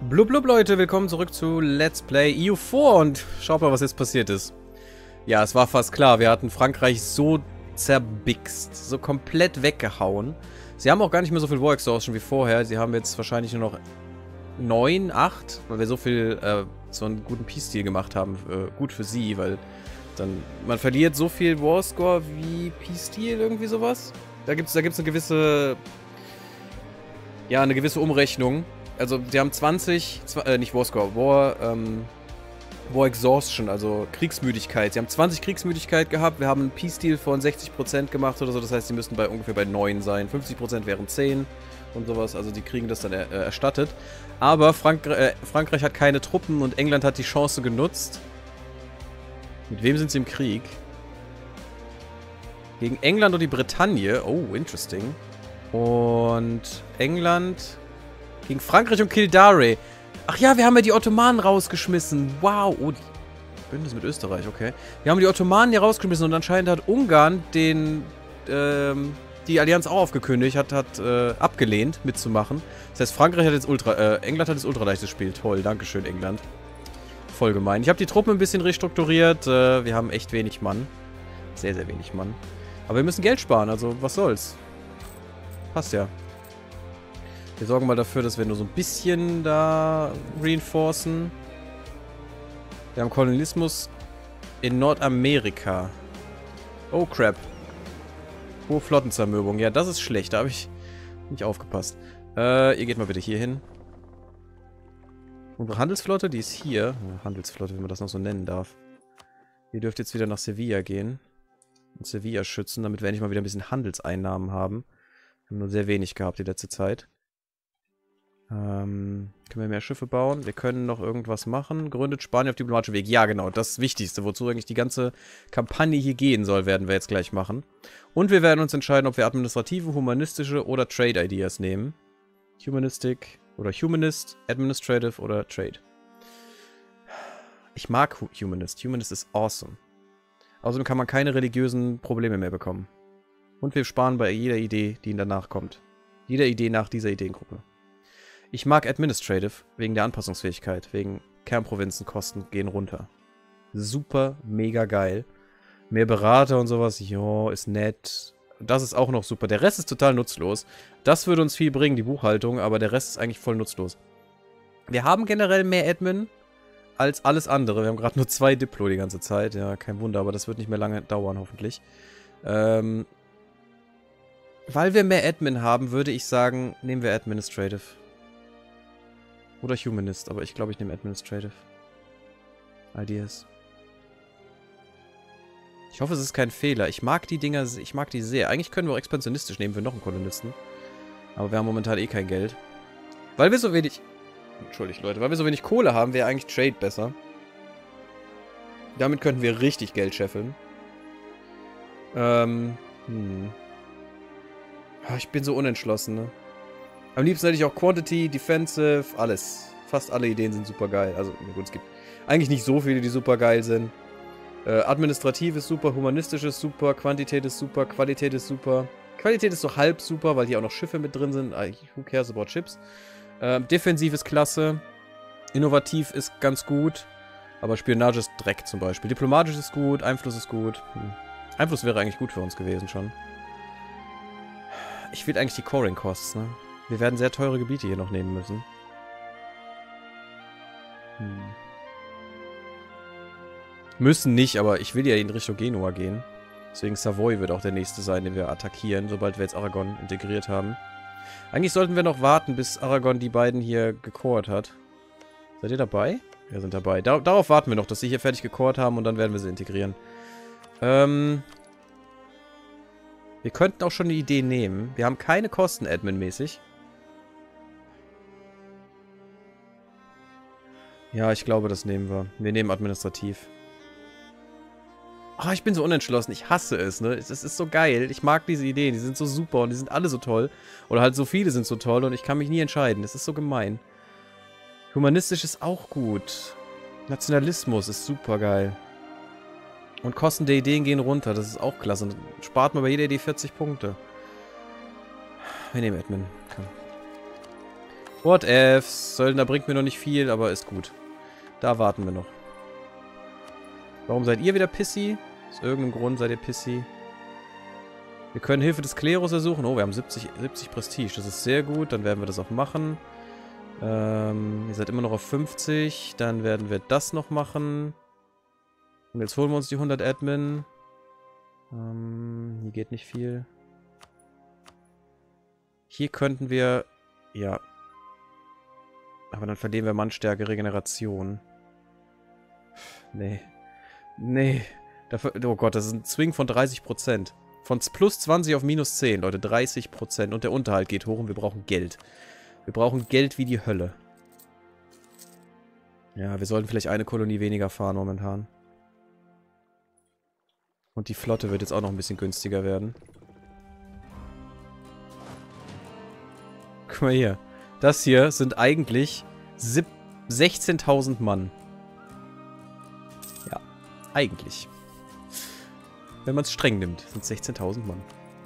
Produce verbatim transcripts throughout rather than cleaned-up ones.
Blub blub Leute, willkommen zurück zu Let's Play E U vier und schaut mal, was jetzt passiert ist. Ja, es war fast klar, wir hatten Frankreich so zerbixt, so komplett weggehauen. Sie haben auch gar nicht mehr so viel War Exhaustion wie vorher, sie haben jetzt wahrscheinlich nur noch neun, acht, weil wir so viel, äh, so einen guten Peace-Deal gemacht haben, äh, gut für sie, weil dann, man verliert so viel War Score wie Peace-Deal, irgendwie sowas. Da gibt's, da gibt's eine gewisse, ja, eine gewisse Umrechnung. Also, die haben zwanzig, äh, nicht War Score, War, ähm, War Exhaustion, also Kriegsmüdigkeit. Sie haben zwanzig Kriegsmüdigkeit gehabt, wir haben einen Peace-Deal von sechzig Prozent gemacht oder so, das heißt, sie müssten bei ungefähr bei neun sein. fünfzig Prozent wären zehn und sowas, also die kriegen das dann er, äh, erstattet. Aber Frank äh, Frankreich hat keine Truppen und England hat die Chance genutzt. Mit wem sind sie im Krieg? Gegen England und die Bretagne. Oh, interesting. Und England gegen Frankreich und Kildare. Ach ja, wir haben ja die Ottomanen rausgeschmissen. Wow. Oh, die Bündnis mit Österreich, okay. Wir haben die Ottomanen hier rausgeschmissen und anscheinend hat Ungarn den, ähm, die Allianz auch aufgekündigt, hat, hat äh, abgelehnt mitzumachen. Das heißt, Frankreich hat jetzt Ultra, äh, England hat jetzt ultraleichtes Spiel. Toll, dankeschön, England. Voll gemein. Ich habe die Truppen ein bisschen restrukturiert. Äh, wir haben echt wenig Mann. Sehr, sehr wenig Mann. Aber wir müssen Geld sparen, also was soll's. Passt ja. Wir sorgen mal dafür, dass wir nur so ein bisschen da reinforcen. Wir haben Kolonialismus in Nordamerika. Oh, crap. Hohe Flottenzermürbung. Ja, das ist schlecht. Da habe ich nicht aufgepasst. Äh, ihr geht mal bitte hier hin. Unsere Handelsflotte, die ist hier. Handelsflotte, wenn man das noch so nennen darf. Ihr dürft jetzt wieder nach Sevilla gehen. Und Sevilla schützen, damit wir endlich mal wieder ein bisschen Handelseinnahmen haben. Wir haben nur sehr wenig gehabt die letzte Zeit. Ähm, können wir mehr Schiffe bauen? Wir können noch irgendwas machen. Gründet Spanien auf diplomatischem Weg. Ja, genau, das Wichtigste, wozu eigentlich die ganze Kampagne hier gehen soll, werden wir jetzt gleich machen. Und wir werden uns entscheiden, ob wir administrative, humanistische oder Trade Ideas nehmen. Humanistic oder Humanist, Administrative oder Trade. Ich mag Humanist. Humanist ist awesome. Außerdem kann man keine religiösen Probleme mehr bekommen. Und wir sparen bei jeder Idee, die danach kommt. Jeder Idee nach dieser Ideengruppe. Ich mag Administrative, wegen der Anpassungsfähigkeit, wegen Kernprovinzenkosten gehen runter. Super, mega geil. Mehr Berater und sowas, jo, ist nett. Das ist auch noch super. Der Rest ist total nutzlos. Das würde uns viel bringen, die Buchhaltung, aber der Rest ist eigentlich voll nutzlos. Wir haben generell mehr Admin als alles andere. Wir haben gerade nur zwei Diplo die ganze Zeit. Ja, kein Wunder, aber das wird nicht mehr lange dauern, hoffentlich. Ähm, weil wir mehr Admin haben, würde ich sagen, nehmen wir Administrative. Oder Humanist, aber ich glaube, ich nehme Administrative. Ideas. Ich hoffe, es ist kein Fehler. Ich mag die Dinger, ich mag die sehr. Eigentlich können wir auch expansionistisch nehmen für noch einen Kolonisten. Aber wir haben momentan eh kein Geld. Weil wir so wenig... Entschuldigt, Leute. Weil wir so wenig Kohle haben, wäre eigentlich Trade besser. Damit könnten wir richtig Geld scheffeln. Ähm... Hm. Ich bin so unentschlossen, ne? Am liebsten hätte ich auch Quantity, Defensive, alles. Fast alle Ideen sind super geil. Also, gut, es gibt eigentlich nicht so viele, die super geil sind. Äh, Administrativ ist super, Humanistisch ist super, Quantität ist super, Qualität ist super. Qualität ist so halb super, weil hier auch noch Schiffe mit drin sind. Who cares about Ships? Äh, Defensiv ist klasse. Innovativ ist ganz gut. Aber Spionage ist Dreck zum Beispiel. Diplomatisch ist gut, Einfluss ist gut. Hm. Einfluss wäre eigentlich gut für uns gewesen schon. Ich will eigentlich die Coring Costs, ne? Wir werden sehr teure Gebiete hier noch nehmen müssen. Hm. Müssen nicht, aber ich will ja in Richtung Genua gehen. Deswegen Savoy wird auch der nächste sein, den wir attackieren, sobald wir jetzt Aragon integriert haben. Eigentlich sollten wir noch warten, bis Aragon die beiden hier gecored hat. Seid ihr dabei? Wir sind dabei. Dar darauf warten wir noch, dass sie hier fertig gecored haben und dann werden wir sie integrieren. Ähm... Wir könnten auch schon eine Idee nehmen. Wir haben keine Kosten admin-mäßig. Ja, ich glaube, das nehmen wir. Wir nehmen administrativ. Oh, ich bin so unentschlossen. Ich hasse es, ne? Es ist so geil. Ich mag diese Ideen. Die sind so super und die sind alle so toll. Oder halt so viele sind so toll und ich kann mich nie entscheiden. Das ist so gemein. Humanistisch ist auch gut. Nationalismus ist super geil. Und Kosten der Ideen gehen runter. Das ist auch klasse. Und spart man bei jeder Idee vierzig Punkte. Wir nehmen Admin. Komm. What ifs. Söldner bringt mir noch nicht viel, aber ist gut. Da warten wir noch. Warum seid ihr wieder pissy? Aus irgendeinem Grund seid ihr pissy. Wir können Hilfe des Klerus ersuchen. Oh, wir haben siebzig, siebzig Prestige. Das ist sehr gut. Dann werden wir das auch machen. Ähm, ihr seid immer noch auf fünfzig. Dann werden wir das noch machen. Und jetzt holen wir uns die hundert Admin. Ähm, hier geht nicht viel. Hier könnten wir... Ja. Aber dann verlieren wir Mannstärke, Regeneration. Nee. Nee. Dafür, oh Gott, das ist ein Swing von dreißig Prozent. Von plus zwanzig auf minus zehn, Leute. dreißig Prozent. Und der Unterhalt geht hoch und wir brauchen Geld. Wir brauchen Geld wie die Hölle. Ja, wir sollten vielleicht eine Kolonie weniger fahren momentan. Und die Flotte wird jetzt auch noch ein bisschen günstiger werden. Guck mal hier. Das hier sind eigentlich sechzehntausend Mann. Ja, eigentlich. Wenn man es streng nimmt, sind sechzehntausend Mann.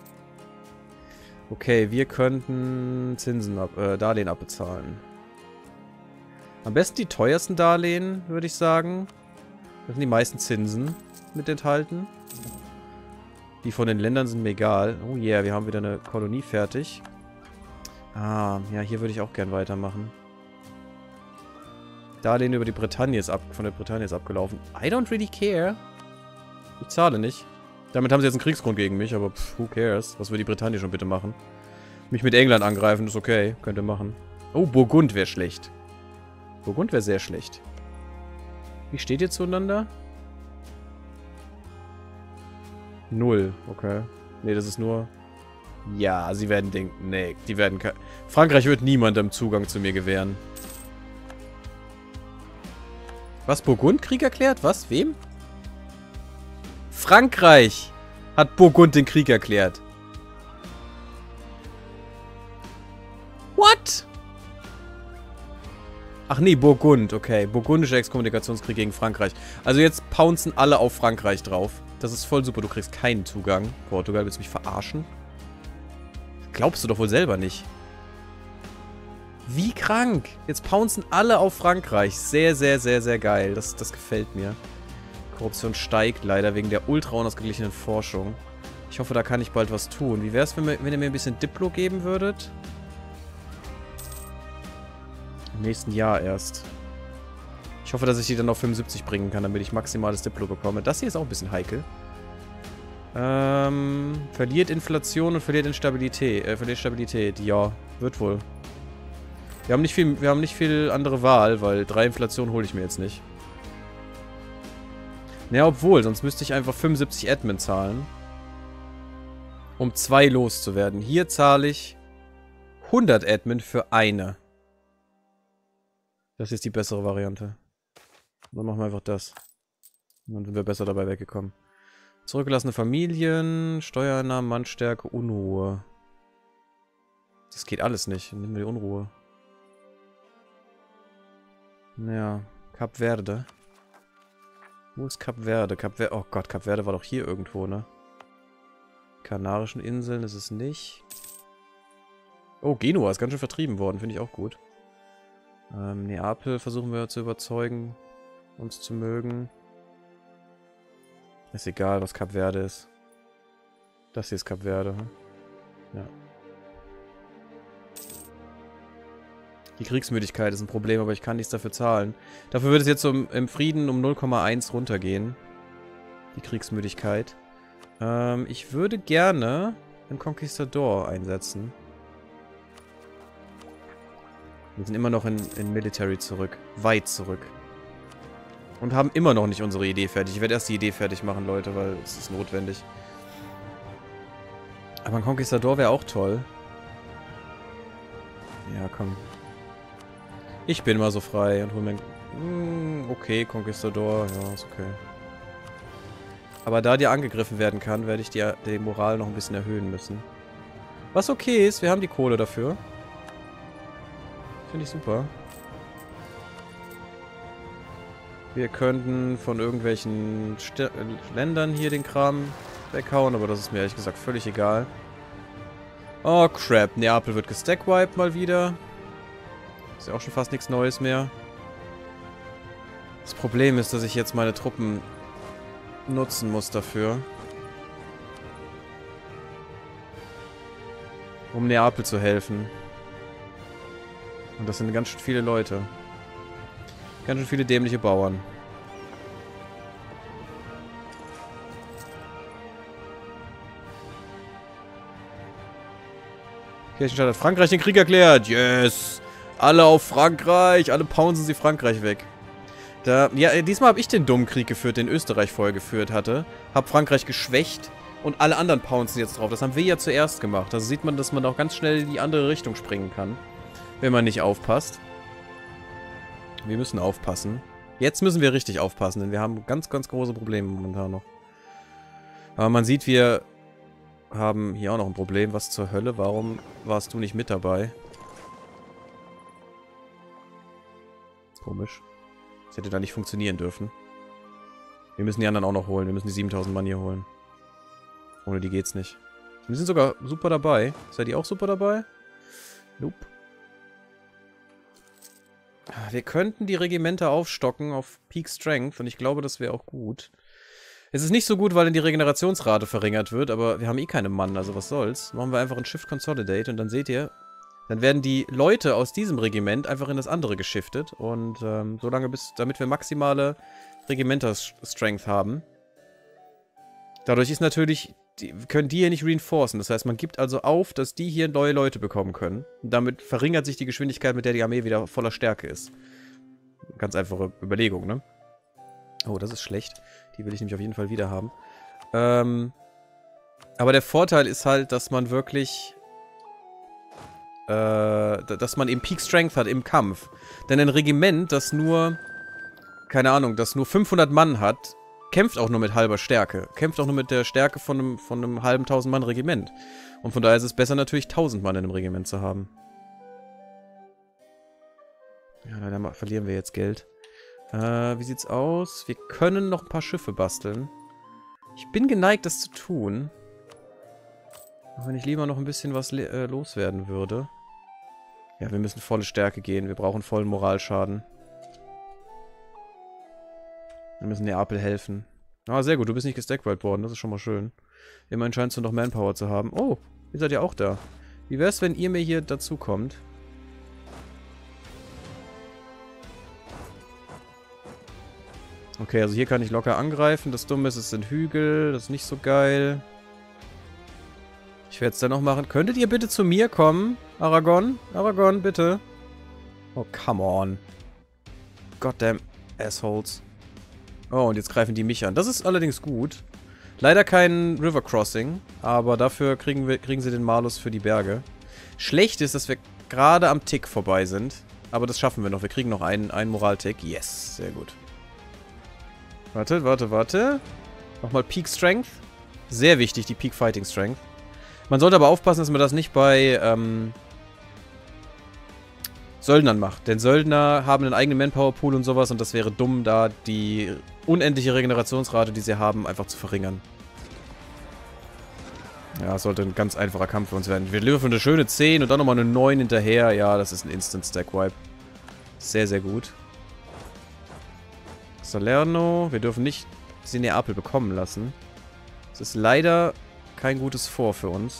Okay, wir könnten Zinsen, ab, äh, Darlehen abbezahlen. Am besten die teuersten Darlehen, würde ich sagen. Da sind die meisten Zinsen mit enthalten. Die von den Ländern sind mir egal. Oh yeah, wir haben wieder eine Kolonie fertig. Ah, ja, hier würde ich auch gern weitermachen. Darlehen über die Bretagne ist ab, von der Bretagne ist abgelaufen. I don't really care. Ich zahle nicht. Damit haben sie jetzt einen Kriegsgrund gegen mich, aber pff, who cares? Was will die Bretagne schon bitte machen? Mich mit England angreifen, ist okay. Könnt ihr machen. Oh, Burgund wäre schlecht. Burgund wäre sehr schlecht. Wie steht ihr zueinander? Null, okay. Nee, das ist nur... Ja, sie werden denken... Nee, die werden... Frankreich wird niemandem Zugang zu mir gewähren. Was, Burgund Krieg erklärt? Was? Wem? Frankreich hat Burgund den Krieg erklärt. What? Ach nee, Burgund, okay. Burgundischer Exkommunikationskrieg gegen Frankreich. Also jetzt pouncen alle auf Frankreich drauf. Das ist voll super, du kriegst keinen Zugang. Portugal, willst du mich verarschen? Glaubst du doch wohl selber nicht. Wie krank. Jetzt pouncen alle auf Frankreich. Sehr, sehr, sehr, sehr geil. Das, das gefällt mir. Korruption steigt leider wegen der ultra unausgeglichenen Forschung. Ich hoffe, da kann ich bald was tun. Wie wäre es, wenn, wenn ihr mir ein bisschen Diplo geben würdet? Im nächsten Jahr erst. Ich hoffe, dass ich die dann auf fünfundsiebzig bringen kann, damit ich maximales Diplo bekomme. Das hier ist auch ein bisschen heikel. Ähm, verliert Inflation und verliert Instabilität. Äh, verliert Stabilität. Ja, wird wohl. Wir haben nicht viel, wir haben nicht viel andere Wahl, weil drei Inflation hole ich mir jetzt nicht. Naja, obwohl, sonst müsste ich einfach fünfundsiebzig Admin zahlen. Um zwei loszuwerden. Hier zahle ich hundert Admin für eine. Das ist die bessere Variante. Dann machen wir einfach das. Dann sind wir besser dabei weggekommen. Zurückgelassene Familien, Steuereinnahmen, Mannstärke, Unruhe. Das geht alles nicht. Nehmen wir die Unruhe. Ja, Kap Verde. Wo ist Kap Verde? Kap Verde. Oh Gott, Kap Verde war doch hier irgendwo, ne? Kanarischen Inseln ist es nicht. Oh, Genua ist ganz schön vertrieben worden. Finde ich auch gut. Ähm, Neapel versuchen wir zu überzeugen, uns zu mögen. Ist egal, was Kap Verde ist. Das hier ist Kap Verde. Hm? Ja. Die Kriegsmüdigkeit ist ein Problem, aber ich kann nichts dafür zahlen. Dafür wird es jetzt um, im Frieden um null Komma eins runtergehen. Die Kriegsmüdigkeit. Ähm, ich würde gerne einen Conquistador einsetzen. Wir sind immer noch in, in Military zurück. Weit zurück. Und haben immer noch nicht unsere Idee fertig. Ich werde erst die Idee fertig machen, Leute, weil es ist notwendig. Aber ein Conquistador wäre auch toll. Ja, komm. Ich bin mal so frei und hol mir... Hm, okay, Conquistador. Ja, ist okay. Aber da dir angegriffen werden kann, werde ich die, die Moral noch ein bisschen erhöhen müssen. Was okay ist, wir haben die Kohle dafür. Finde ich super. Wir könnten von irgendwelchen St Ländern hier den Kram weghauen, aber das ist mir ehrlich gesagt völlig egal. Oh crap, Neapel wird gestackwiped mal wieder. Ist ja auch schon fast nichts Neues mehr. Das Problem ist, dass ich jetzt meine Truppen nutzen muss dafür. Um Neapel zu helfen. Und das sind ganz schön viele Leute. Ganz schön viele dämliche Bauern. Kirchenstadt hat Frankreich den Krieg erklärt. Yes! Alle auf Frankreich. Alle pouncen sie Frankreich weg. Da, ja, diesmal habe ich den dummen Krieg geführt, den Österreich vorher geführt hatte. Hab Frankreich geschwächt und alle anderen pouncen jetzt drauf. Das haben wir ja zuerst gemacht. Also sieht man, dass man auch ganz schnell in die andere Richtung springen kann. Wenn man nicht aufpasst. Wir müssen aufpassen. Jetzt müssen wir richtig aufpassen, denn wir haben ganz, ganz große Probleme momentan noch. Aber man sieht, wir haben hier auch noch ein Problem. Was zur Hölle? Warum warst du nicht mit dabei? Komisch. Das hätte da nicht funktionieren dürfen. Wir müssen die anderen auch noch holen. Wir müssen die siebentausend Mann hier holen. Ohne die geht's nicht. Die sind sogar super dabei. Seid ihr auch super dabei? Nope. Wir könnten die Regimenter aufstocken auf Peak Strength. Und ich glaube, das wäre auch gut. Es ist nicht so gut, weil dann die Regenerationsrate verringert wird. Aber wir haben eh keine Mann. Also was soll's. Machen wir einfach ein Shift Consolidate. Und dann seht ihr... Dann werden die Leute aus diesem Regiment einfach in das andere geschiftet. Und ähm, so lange bis, damit wir maximale Regimenter-Strength haben. Dadurch ist natürlich, die, können die hier nicht reinforcen. Das heißt, man gibt also auf, dass die hier neue Leute bekommen können. Und damit verringert sich die Geschwindigkeit, mit der die Armee wieder voller Stärke ist. Ganz einfache Überlegung, ne? Oh, das ist schlecht. Die will ich nämlich auf jeden Fall wieder haben. Ähm, aber der Vorteil ist halt, dass man wirklich... dass man eben Peak Strength hat im Kampf. Denn ein Regiment, das nur, keine Ahnung, das nur fünfhundert Mann hat, kämpft auch nur mit halber Stärke. Kämpft auch nur mit der Stärke von einem, von einem halben tausend Mann Regiment. Und von daher ist es besser natürlich tausend Mann in einem Regiment zu haben. Ja, leider verlieren wir jetzt Geld. Äh, wie sieht's aus? Wir können noch ein paar Schiffe basteln. Ich bin geneigt, das zu tun. Auch wenn ich lieber noch ein bisschen was äh, loswerden würde. Ja, wir müssen volle Stärke gehen. Wir brauchen vollen Moralschaden. Wir müssen Neapel helfen. Ah, sehr gut. Du bist nicht gestackwiped worden. Das ist schon mal schön. Immerhin scheinst du noch Manpower zu haben. Oh, ihr seid ja auch da. Wie wär's, wenn ihr mir hier dazu kommt? Okay, also hier kann ich locker angreifen. Das Dumme ist, es sind Hügel. Das ist nicht so geil. Ich werde es dann noch machen. Könntet ihr bitte zu mir kommen? Aragon? Aragon, bitte. Oh, come on. Goddamn assholes. Oh, und jetzt greifen die mich an. Das ist allerdings gut. Leider kein River Crossing, aber dafür kriegen, wir, kriegen sie den Malus für die Berge. Schlecht ist, dass wir gerade am Tick vorbei sind. Aber das schaffen wir noch. Wir kriegen noch einen, einen Moral-Tick. Yes, sehr gut. Warte, warte, warte. Nochmal Peak Strength. Sehr wichtig, die Peak Fighting Strength. Man sollte aber aufpassen, dass man das nicht bei ähm, Söldnern macht. Denn Söldner haben einen eigenen Manpower-Pool und sowas und das wäre dumm, da die unendliche Regenerationsrate, die sie haben, einfach zu verringern. Ja, es sollte ein ganz einfacher Kampf für uns werden. Wir liefern eine schöne zehn und dann nochmal eine neun hinterher. Ja, das ist ein Instant-Stack-Wipe. Sehr, sehr gut. Salerno. Wir dürfen nicht sie Neapel bekommen lassen. Das ist leider kein gutes Vor für uns.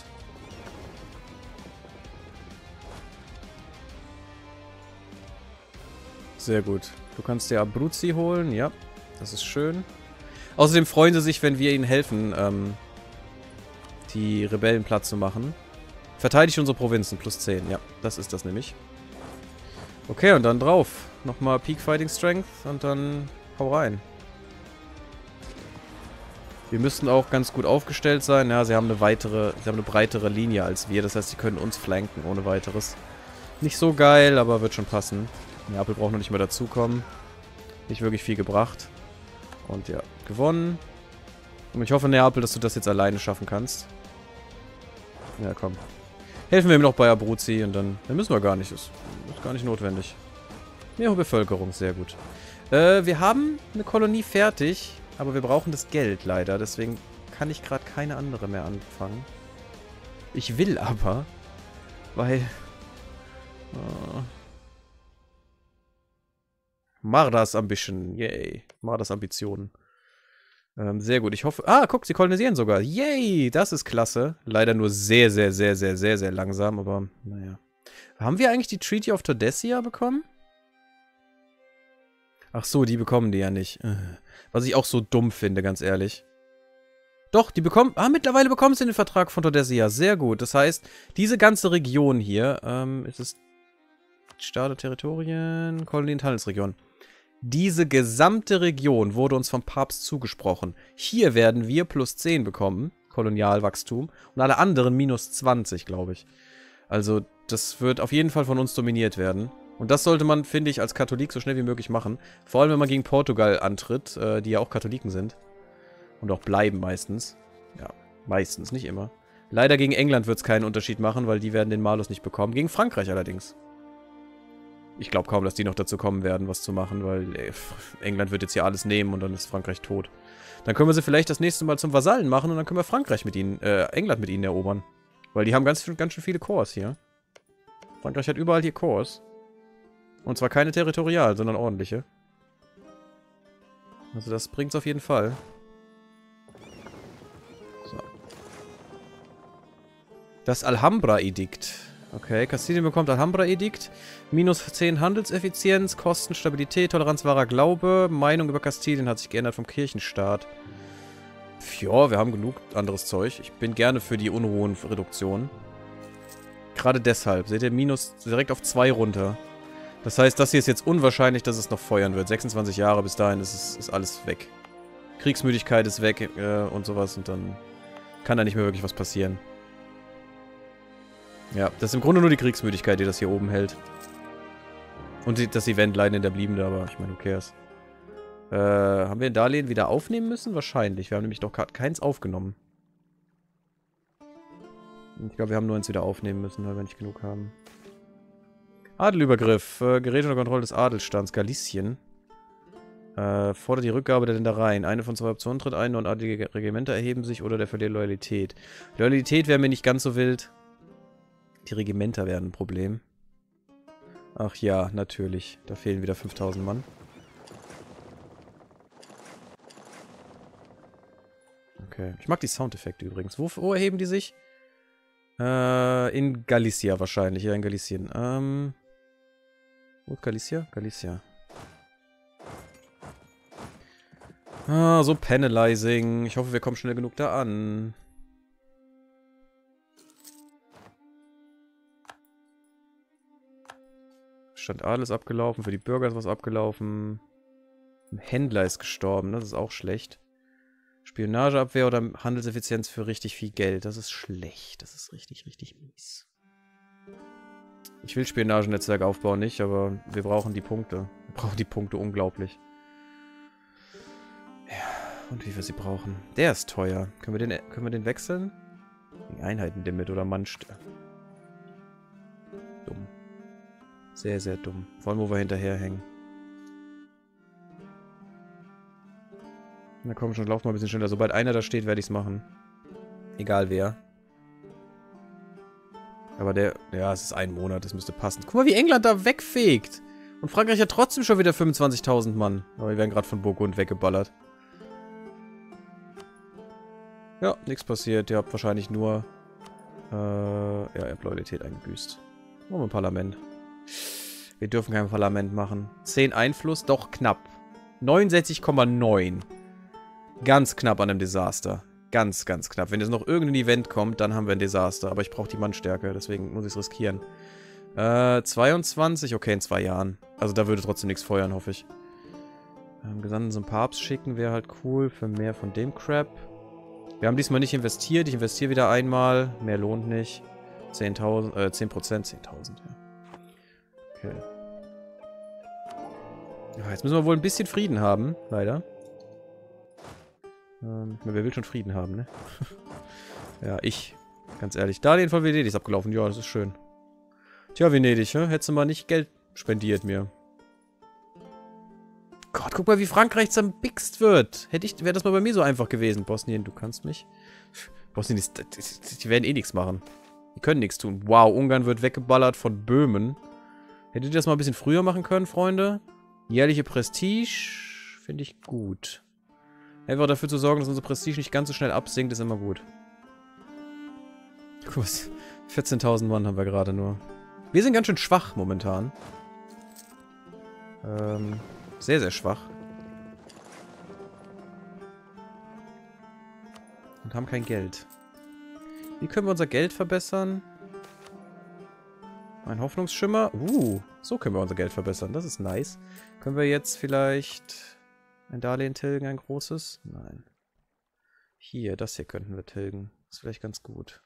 Sehr gut. Du kannst dir Abruzzi holen. Ja, das ist schön. Außerdem freuen sie sich, wenn wir ihnen helfen, ähm, die Rebellen platt zu machen. Verteidigt unsere Provinzen. Plus zehn. Ja, das ist das nämlich. Okay, und dann drauf. Nochmal Peak Fighting Strength und dann hau rein. Wir müssten auch ganz gut aufgestellt sein. Ja, sie haben eine weitere, sie haben eine breitere Linie als wir. Das heißt, sie können uns flanken ohne weiteres. Nicht so geil, aber wird schon passen. Neapel braucht noch nicht mehr dazukommen. Nicht wirklich viel gebracht. Und ja, gewonnen. Und ich hoffe, Neapel, dass du das jetzt alleine schaffen kannst. Ja, komm. Helfen wir ihm noch bei Abruzzi und dann, dann müssen wir gar nicht. Das ist gar nicht notwendig. Mehr Bevölkerung, sehr gut. Äh, wir haben eine Kolonie fertig, aber wir brauchen das Geld leider. Deswegen kann ich gerade keine andere mehr anfangen. Ich will aber, weil... Äh, Mardas Ambition. Yay. Mardas Ambitionen. Ähm, sehr gut. Ich hoffe... Ah, guck, sie kolonisieren sogar. Yay, das ist klasse. Leider nur sehr, sehr, sehr, sehr, sehr, sehr langsam, aber naja. Haben wir eigentlich die Treaty of Tordessia bekommen? Ach so, die bekommen die ja nicht. Was ich auch so dumm finde, ganz ehrlich. Doch, die bekommen... Ah, mittlerweile bekommen sie den Vertrag von Tordessia. Sehr gut. Das heißt, diese ganze Region hier, ähm, ist es... Staat, Territorien, Kolonien, Handelsregion. Diese gesamte Region wurde uns vom Papst zugesprochen. Hier werden wir plus zehn bekommen, Kolonialwachstum, und alle anderen minus zwanzig, glaube ich. Also, das wird auf jeden Fall von uns dominiert werden. Und das sollte man, finde ich, als Katholik so schnell wie möglich machen. Vor allem, wenn man gegen Portugal antritt, äh, die ja auch Katholiken sind. Und auch bleiben meistens. Ja, meistens, nicht immer. Leider gegen England wird es keinen Unterschied machen, weil die werden den Malus nicht bekommen. Gegen Frankreich allerdings. Ich glaube kaum, dass die noch dazu kommen werden, was zu machen, weil ey, England wird jetzt hier alles nehmen und dann ist Frankreich tot. Dann können wir sie vielleicht das nächste Mal zum Vasallen machen und dann können wir Frankreich mit ihnen, äh, England mit ihnen erobern. Weil die haben ganz, ganz schön viele Korps hier. Frankreich hat überall hier Korps. Und zwar keine territorial, sondern ordentliche. Also das bringt's auf jeden Fall. So. Das Alhambra-Edikt. Okay, Kastilien bekommt Alhambra-Edikt. Minus zehn Handelseffizienz, Kosten, Stabilität, Toleranz, wahrer Glaube. Meinung über Kastilien hat sich geändert vom Kirchenstaat. Ja, wir haben genug anderes Zeug. Ich bin gerne für die Unruhenreduktion. Gerade deshalb. Seht ihr, minus direkt auf zwei runter. Das heißt, das hier ist jetzt unwahrscheinlich, dass es noch feuern wird. sechsundzwanzig Jahre, bis dahin ist, es, ist alles weg. Kriegsmüdigkeit ist weg äh, und sowas und dann kann da nicht mehr wirklich was passieren. Ja, das ist im Grunde nur die Kriegsmüdigkeit, die das hier oben hält. Und die, das Event Leiden in der Bliebende, aber ich meine, who cares. Äh, haben wir ein Darlehen wieder aufnehmen müssen? Wahrscheinlich. Wir haben nämlich doch keins aufgenommen. Ich glaube, wir haben nur eins wieder aufnehmen müssen, weil wir nicht genug haben. Adelübergriff. Äh, Gerät unter Kontrolle des Adelsstands. Galicien. Äh, fordert die Rückgabe der Ländereien. Eine von zwei Optionen tritt ein und adelige Regimenter erheben sich oder der verliert Loyalität. Loyalität wäre mir nicht ganz so wild. Die Regimenter werden ein Problem. Ach ja, natürlich. Da fehlen wieder fünftausend Mann. Okay. Ich mag die Soundeffekte übrigens. Wo, wo erheben die sich? Äh, in Galicia wahrscheinlich. Ja, in Galicien. Ähm... Wo ist Galicia? Galicia. Ah, so penalizing. Ich hoffe, wir kommen schnell genug da an. Stand Adel ist abgelaufen, für die Bürger ist was abgelaufen. Ein Händler ist gestorben, das ist auch schlecht. Spionageabwehr oder Handelseffizienz für richtig viel Geld, das ist schlecht. Das ist richtig, richtig mies. Ich will Spionagenetzwerk aufbauen, nicht, aber wir brauchen die Punkte. Wir brauchen die Punkte unglaublich. Ja, und wie wir sie brauchen. Der ist teuer. Können wir den, können wir den wechseln? Die Einheitenlimit oder Mannst. Dumm. Sehr, sehr dumm. Vor allem, wo wir hinterherhängen. Na komm schon, lauf mal ein bisschen schneller. Sobald einer da steht, werde ich es machen. Egal wer. Aber der... Ja, es ist ein Monat, das müsste passen. Guck mal, wie England da wegfegt. Und Frankreich hat trotzdem schon wieder fünfundzwanzigtausend Mann. Aber die werden gerade von Burgund weggeballert. Ja, nichts passiert. Ihr habt wahrscheinlich nur... Äh, ja, ihr habt Loyalität eingebüßt. Machen wir ein Parlament. Wir dürfen kein Parlament machen. zehn Einfluss, doch knapp. neunundsechzig Komma neun. Ganz knapp an einem Desaster. Ganz, ganz knapp. Wenn jetzt noch irgendein Event kommt, dann haben wir ein Desaster. Aber ich brauche die Mannstärke, deswegen muss ich es riskieren. Äh, zweiundzwanzig, okay, in zwei Jahren. Also da würde trotzdem nichts feuern, hoffe ich. Ähm, Gesandten zum Papst schicken wäre halt cool für mehr von dem Crap. Wir haben diesmal nicht investiert. Ich investiere wieder einmal. Mehr lohnt nicht. zehntausend, äh, zehn Prozent, zehntausend, ja. Okay. Ja, jetzt müssen wir wohl ein bisschen Frieden haben, leider. Ähm, wer will schon Frieden haben, ne? Ja, ich. Ganz ehrlich. Darlehen von Venedig ist abgelaufen. Ja, das ist schön. Tja, Venedig, ne? Hättest du mal nicht Geld spendiert mir. Gott, guck mal, wie Frankreich zerbixt wird. Hätte ich, wäre das mal bei mir so einfach gewesen. Bosnien, du kannst mich. Bosnien ist, die werden eh nichts machen. Die können nichts tun. Wow, Ungarn wird weggeballert von Böhmen. Hättet ihr das mal ein bisschen früher machen können, Freunde? Jährliche Prestige finde ich gut. Einfach dafür zu sorgen, dass unser Prestige nicht ganz so schnell absinkt, ist immer gut. Guck mal, vierzehntausend Mann haben wir gerade nur. Wir sind ganz schön schwach momentan. Ähm, sehr, sehr schwach. Und haben kein Geld. Wie können wir unser Geld verbessern? Ein Hoffnungsschimmer. Uh, so können wir unser Geld verbessern. Das ist nice. Können wir jetzt vielleicht ein Darlehen tilgen, ein großes? Nein. Hier, das hier könnten wir tilgen. Das ist vielleicht ganz gut.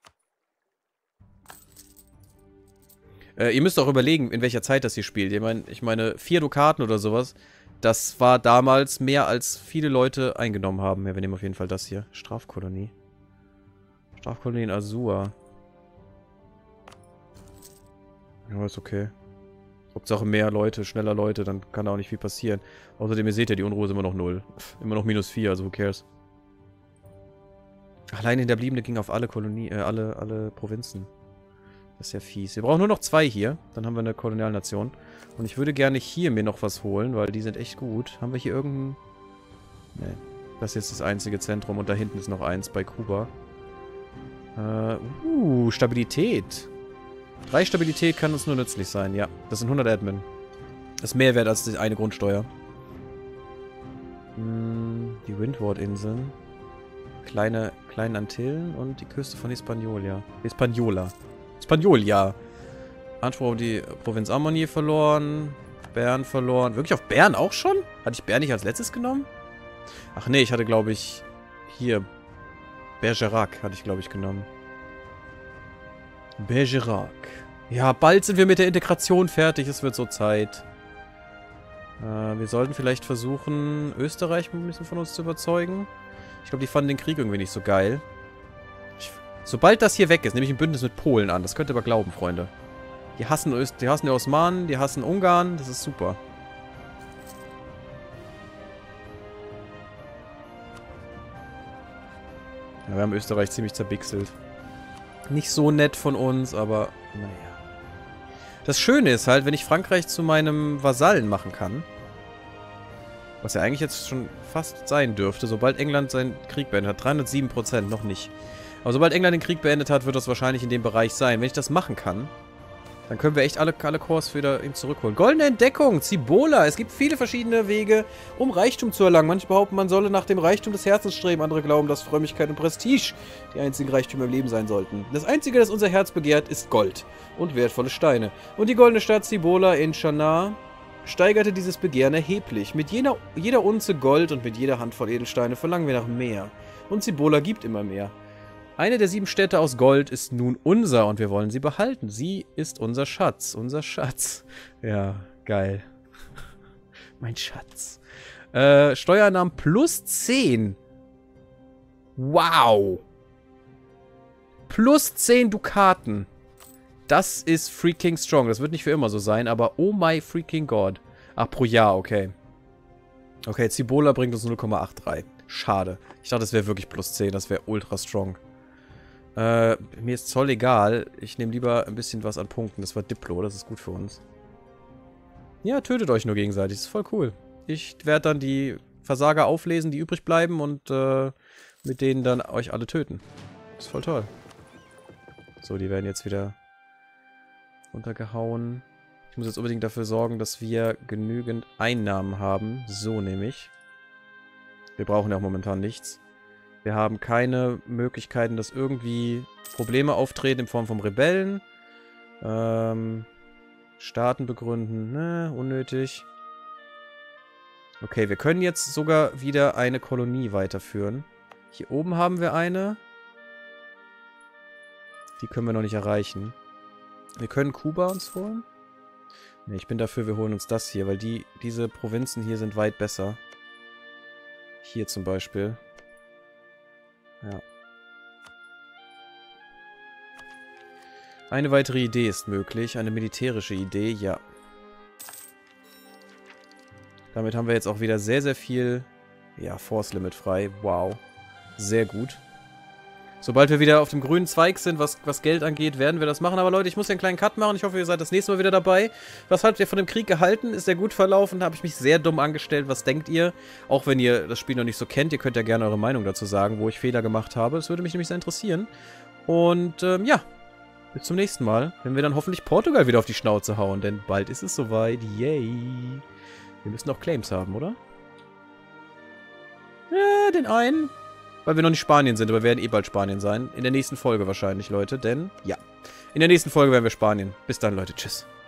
Äh, ihr müsst auch überlegen, in welcher Zeit das hier spielt. Ich meine, ich meine, vier Dukaten oder sowas, das war damals mehr, als viele Leute eingenommen haben. Ja, wir nehmen auf jeden Fall das hier. Strafkolonie. Strafkolonie in Azur. Ja, ist okay. Hauptsache mehr Leute, schneller Leute, dann kann da auch nicht viel passieren. Außerdem, ihr seht ja, die Unruhe ist immer noch null. Immer noch minus vier, also who cares. Allein Hinterbliebene ging auf alle Kolonie, äh, alle, alle Provinzen. Das ist ja fies. Wir brauchen nur noch zwei hier. Dann haben wir eine Kolonialnation. Und ich würde gerne hier mir noch was holen, weil die sind echt gut. Haben wir hier irgendein... Nee. Das ist jetzt das einzige Zentrum. Und da hinten ist noch eins bei Kuba. Äh, uh, Stabilität. Drei Stabilität kann uns nur nützlich sein, ja. Das sind hundert Admin. Das ist mehr wert als die eine Grundsteuer. Hm, die Windward-Inseln. Kleine, kleinen Antillen und die Küste von Hispaniola. Hispaniola. Hispaniola. Anspruch auf die Provinz Ammonier verloren. Bern verloren. Wirklich auf Bern auch schon? Hatte ich Bern nicht als letztes genommen? Ach nee, ich hatte glaube ich hier Bergerac hatte ich glaube ich genommen. Bergerac. Ja, bald sind wir mit der Integration fertig. Es wird so Zeit. Äh, wir sollten vielleicht versuchen, Österreich ein bisschen von uns zu überzeugen. Ich glaube, die fanden den Krieg irgendwie nicht so geil. Ich, sobald das hier weg ist, nehme ich ein Bündnis mit Polen an. Das könnt ihr aber glauben, Freunde. Die hassen, Öst die hassen die Osmanen, die hassen Ungarn. Das ist super. Ja, wir haben Österreich ziemlich zerbixelt. Nicht so nett von uns, aber naja. Das Schöne ist halt, wenn ich Frankreich zu meinem Vasallen machen kann, was ja eigentlich jetzt schon fast sein dürfte, sobald England seinen Krieg beendet hat. dreihundertsieben Prozent, noch nicht. Aber sobald England den Krieg beendet hat, wird das wahrscheinlich in dem Bereich sein. Wenn ich das machen kann, dann können wir echt alle, alle Cores wieder ihm zurückholen. Goldene Entdeckung, Cibola. Es gibt viele verschiedene Wege, um Reichtum zu erlangen. Manche behaupten, man solle nach dem Reichtum des Herzens streben. Andere glauben, dass Frömmigkeit und Prestige die einzigen Reichtümer im Leben sein sollten. Das Einzige, das unser Herz begehrt, ist Gold und wertvolle Steine. Und die goldene Stadt Cibola in Chanaa steigerte dieses Begehren erheblich. Mit jeder, jeder Unze Gold und mit jeder Handvoll Edelsteine verlangen wir nach mehr. Und Cibola gibt immer mehr. Eine der sieben Städte aus Gold ist nun unser und wir wollen sie behalten. Sie ist unser Schatz. Unser Schatz. Ja, geil. Mein Schatz. Äh, Steuereinnahmen plus zehn. Wow. Plus zehn Dukaten. Das ist freaking strong. Das wird nicht für immer so sein, aber oh my freaking God. Ach, pro Jahr, okay. Okay, Cibola bringt uns null Komma dreiundachtzig. Schade. Ich dachte, das wäre wirklich plus zehn. Das wäre ultra strong. Äh, mir ist Zoll egal. Ich nehme lieber ein bisschen was an Punkten. Das war Diplo, das ist gut für uns. Ja, tötet euch nur gegenseitig. Das ist voll cool. Ich werde dann die Versager auflesen, die übrig bleiben und äh, mit denen dann euch alle töten. Das ist voll toll. So, die werden jetzt wieder runtergehauen. Ich muss jetzt unbedingt dafür sorgen, dass wir genügend Einnahmen haben. So nämlich. Wir brauchen ja auch momentan nichts. Wir haben keine Möglichkeiten, dass irgendwie Probleme auftreten in Form von Rebellen. Ähm, Staaten begründen. Ne, unnötig. Okay, wir können jetzt sogar wieder eine Kolonie weiterführen. Hier oben haben wir eine. Die können wir noch nicht erreichen. Wir können Kuba uns holen. Ne, ich bin dafür, wir holen uns das hier, weil die diese Provinzen hier sind weit besser. Hier zum Beispiel. Ja. Eine weitere Idee ist möglich. Eine militärische Idee, ja. Damit haben wir jetzt auch wieder sehr, sehr viel, ja, Force Limit frei. Wow. Sehr gut. Sobald wir wieder auf dem grünen Zweig sind, was, was Geld angeht, werden wir das machen. Aber Leute, ich muss ja einen kleinen Cut machen. Ich hoffe, ihr seid das nächste Mal wieder dabei. Was habt ihr von dem Krieg gehalten? Ist der gut verlaufen? Da habe ich mich sehr dumm angestellt. Was denkt ihr? Auch wenn ihr das Spiel noch nicht so kennt, ihr könnt ja gerne eure Meinung dazu sagen, wo ich Fehler gemacht habe. Das würde mich nämlich sehr interessieren. Und ähm, ja, bis zum nächsten Mal, wenn wir dann hoffentlich Portugal wieder auf die Schnauze hauen. Denn bald ist es soweit. Yay. Wir müssen auch Claims haben, oder? Ja, den einen. Weil wir noch nicht Spanien sind, aber wir werden eh bald Spanien sein. In der nächsten Folge wahrscheinlich, Leute. Denn, ja, in der nächsten Folge werden wir Spanien. Bis dann, Leute. Tschüss.